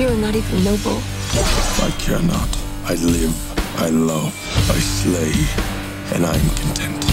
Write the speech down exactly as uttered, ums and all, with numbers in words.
You are not even noble. I care not. I live, I love, I slay, and I am content.